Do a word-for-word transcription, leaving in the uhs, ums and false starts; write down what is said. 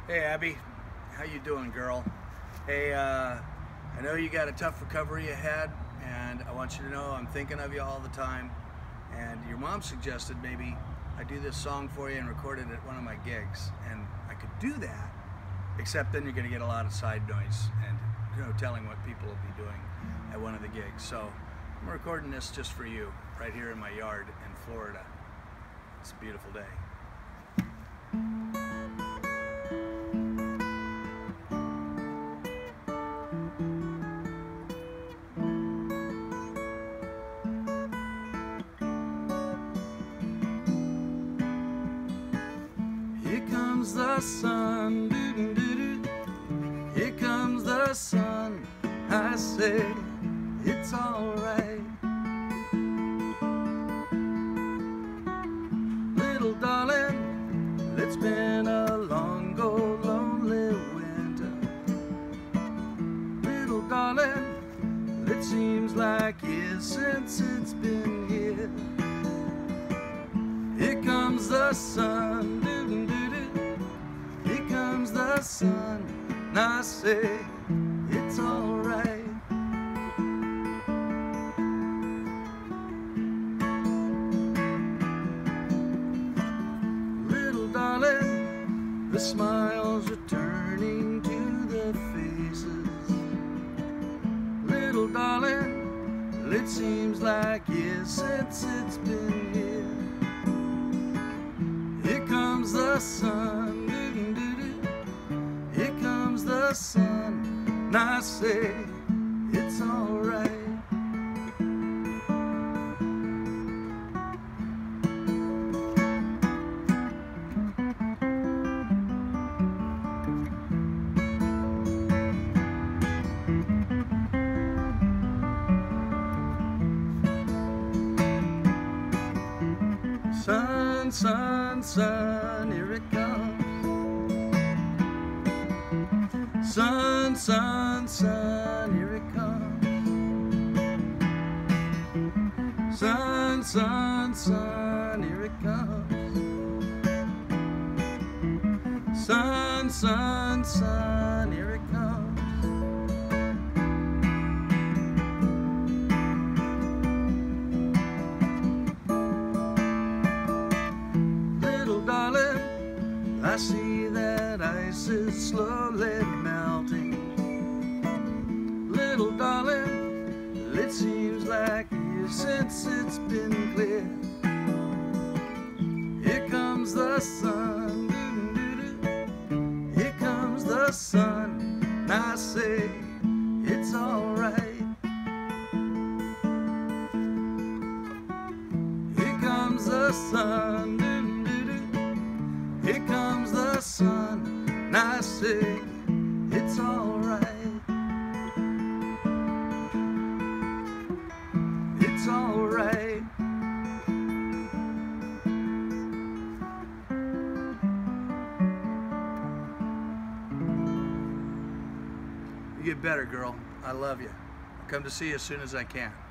Hey Abby, how you doing, girl? Hey, uh, I know you got a tough recovery ahead, and I want you to know I'm thinking of you all the time. And your mom suggested maybe I do this song for you and record it at one of my gigs. And I could do that, except then you're going to get a lot of side noise and you know telling what people will be doing at one of the gigs. So I'm recording this just for you, right here in my yard in Florida. It's a beautiful day. Here comes the sun, doo doo doo. Here comes the sun. I say it's alright. Little darling, it's been a long, go lonely winter. Little darling, it seems like years since it's been here. Here comes the sun, doo doo doo. Here comes the sun, and I say it's alright. Little darling, the smiles are turning to the faces. Little darling, it seems like years since it's been here. Here comes the sun, doo doo doo. Here comes the sun, and I say it's alright. Sun, sun, sun, here it comes. Sun, sun, sun, here it comes. Sun, sun, sun, here it comes. Sun, sun, sun, here it comes. Little darling, I see that ice is slowly melting. Little darling, it seems like years since it's been clear. Here comes the sun, doo doo doo. Here comes the sun, and I say it's alright. Here comes the sun, doo doo doo. Here comes the sun, and I say it's alright. It's alright. You get better, girl. I love you. I'll come to see you as soon as I can.